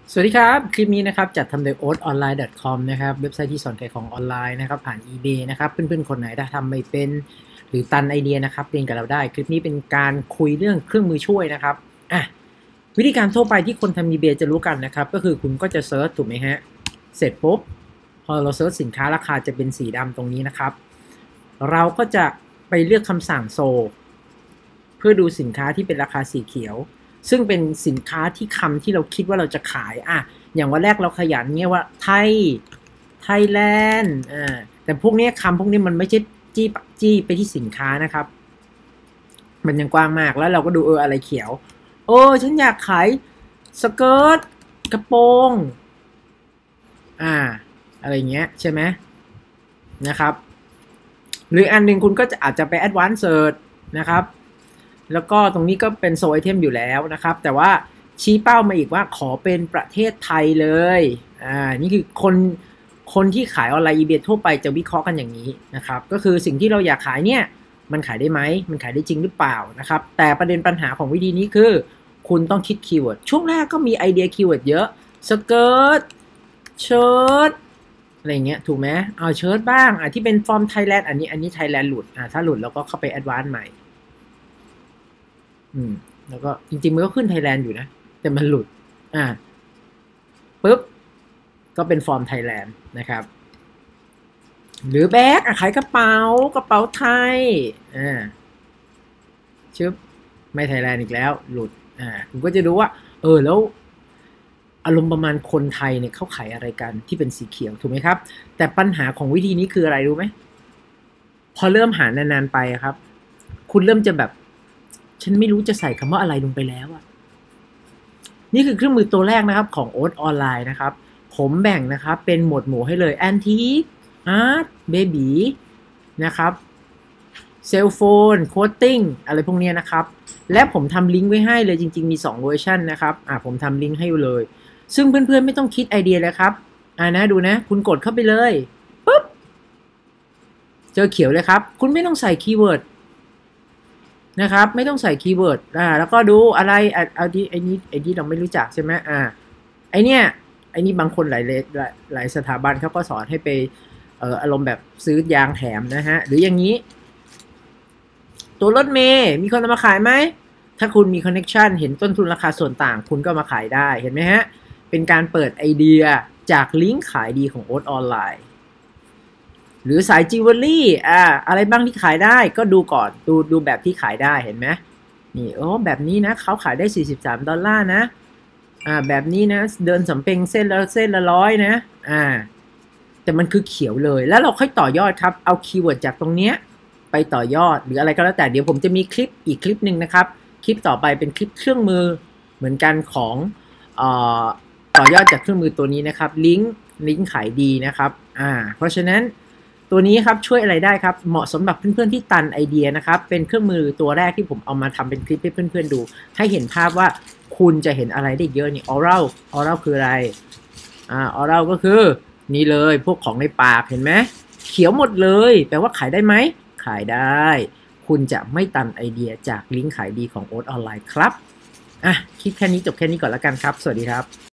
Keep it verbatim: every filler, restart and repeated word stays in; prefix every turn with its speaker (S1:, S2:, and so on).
S1: สวัสดีครับคลิปนี้นะครับจัดทำโดย โอ๊ต ออนไลน์ ดอท คอม นะครับเว็บไซต์ที่สอนขายของออนไลน์นะครับผ่าน eBay นะครับเพื่อนๆคนไหนถ้าทำไม่เป็นหรือตันไอเดียนะครับเรียนกับเราได้คลิปนี้เป็นการคุยเรื่องเครื่องมือช่วยนะครับอ่ะวิธีการทั่วไปที่คนทำ eBay จะรู้กันนะครับก็คือคุณก็จะเซิร์ชถูกไหมฮะเสร็จปุ๊บพอเราเซิร์ชสินค้าราคาจะเป็นสีดำตรงนี้นะครับเราก็จะไปเลือกคำสั่งโซเพื่อดูสินค้าที่เป็นราคาสีเขียวซึ่งเป็นสินค้าที่คำที่เราคิดว่าเราจะขายอ่ะอย่างวันแรกเราขยันเงี้ยว่าไทยไทยแลนด์อ่าแต่พวกนี้คำพวกนี้มันไม่ใช่จี้จี้ไปที่สินค้านะครับมันยังกว้างมากแล้วเราก็ดูเอออะไรเขียวโอ้ฉันอยากขายสเกิร์ตกระโปรงอ่าอะไรเงี้ยใช่ไหมนะครับหรืออันหนึ่งคุณก็จะอาจจะไป Advanced Search นะครับแล้วก็ตรงนี้ก็เป็นโซไอเทมอยู่แล้วนะครับแต่ว่าชี้เป้ามาอีกว่าขอเป็นประเทศไทยเลยอ่านี่คือคนคนที่ขายออนไลน์ eBay ทั่วไปจะวิเคราะห์กันอย่างนี้นะครับก็คือสิ่งที่เราอยากขายเนี่ยมันขายได้ไหมมันขายได้จริงหรือเปล่านะครับแต่ประเด็นปัญหาของวิธีนี้คือคุณต้องคิดคีย์เวิร์ดช่วงแรกก็มีไอเดียคีย์เวิร์ดเยอะสเกิร์ตเชิ้ตอะไรเงี้ยถูกไหมเอาเชิ้ตบ้างอ่ะที่เป็นฟอร์มไทยแลนด์อันนี้อันนี้ไทยแลนด์หลุดอ่ะถ้าหลุดเราก็เข้าไปแอดวานซ์ใหม่อืมแล้วก็จริงๆมันก็ขึ้นไทยแลนด์อยู่นะแต่มันหลุดอ่าปุ๊บก็เป็นฟอร์มไทยแลนด์นะครับหรือแบ็กขายกระเป๋ากระเป๋าไทยอ่าชึบไม่ไทยแลนด์อีกแล้วหลุดอ่าคุณก็จะดูว่าเออแล้วอารมณ์ประมาณคนไทยเนี่ยเขาขายอะไรกันที่เป็นสีเขียวถูกไหมครับแต่ปัญหาของวิธีนี้คืออะไรรู้ไหมพอเริ่มหานานๆไปครับคุณเริ่มจะแบบฉันไม่รู้จะใส่คำว่าอะไรลงไปแล้วอะนี่คือเครื่องมือตัวแรกนะครับของ โอ๊ต ออนไลน์นะครับผมแบ่งนะครับเป็นหมวดหมู่ให้เลย Antique Art Baby นะครับเซลโฟนโคตติ้งอะไรพวกนี้นะครับและผมทำลิงก์ไว้ให้เลยจริงๆมีสองเวอร์ชันนะครับอ่าผมทำลิงก์ให้เลยซึ่งเพื่อนๆไม่ต้องคิดไอเดียเลยครับอ่านะดูนะคุณกดเข้าไปเลยปุ๊บเจอเขียวเลยครับคุณไม่ต้องใส่คีย์เวิร์ดนะครับไม่ต้องใส่คีย์เวิร์ดอ่าแล้วก็ดูอะไรอ่ะเอาที่ไอ้นี้ไอ้ที่เราไม่รู้จักใช่ไหมอ่าไอเนี้ยไอ้นี่บางคนหลายหลายหลายสถาบันเขาก็สอนให้ไปเอ่ออารมณ์แบบซื้อยางแถมนะฮะหรืออย่างนี้ตัวรถเมย์มีคนเอามาขายไหมถ้าคุณมีคอนเน็ชันเห็นต้นทุนราคาส่วนต่างคุณก็มาขายได้เห็นไหมฮะเป็นการเปิดไอเดียจากลิงก์ขายดีของ โอ๊ต ออนไลน์หรือสายจิวเวลรี่อ่าอะไรบ้างที่ขายได้ก็ดูก่อนดูดูแบบที่ขายได้เห็นไหมนี่โอ้แบบนี้นะเขาขายได้สี่สิบสามดอลลาร์นะอ่าแบบนี้นะเดินสำเพ็งเส้นละเส้นละร้อยนะอ่าแต่มันคือเขียวเลยแล้วเราค่อยต่อยอดครับเอาคีย์เวิร์ดจากตรงเนี้ยไปต่อยอดหรืออะไรก็แล้วแต่เดี๋ยวผมจะมีคลิปอีกคลิปหนึ่งนะครับคลิปต่อไปเป็นคลิปเครื่องมือเหมือนกันของเอ่อต่อยอดจากเครื่องมือตัวนี้นะครับลิงก์ลิงก์ขายดีนะครับอ่าเพราะฉะนั้นตัวนี้ครับช่วยอะไรได้ครับเหมาะสำหรับเพื่อนๆที่ตันไอเดียนะครับเป็นเครื่องมือตัวแรกที่ผมเอามาทำเป็นคลิปให้เพื่อนๆดูให้เห็นภาพว่าคุณจะเห็นอะไรได้เยอะนี่ oral oral คืออะไรอ่า oral ก็คือนี่เลยพวกของในปากเห็นไหมเขียวหมดเลยแปลว่าขายได้ไหมขายได้คุณจะไม่ตันไอเดียจากลิงก์ขายดีของ โอ๊ต ออนไลน์ครับอ่ะคลิปแค่นี้จบแค่นี้ก่อนแล้วกันครับสวัสดีครับ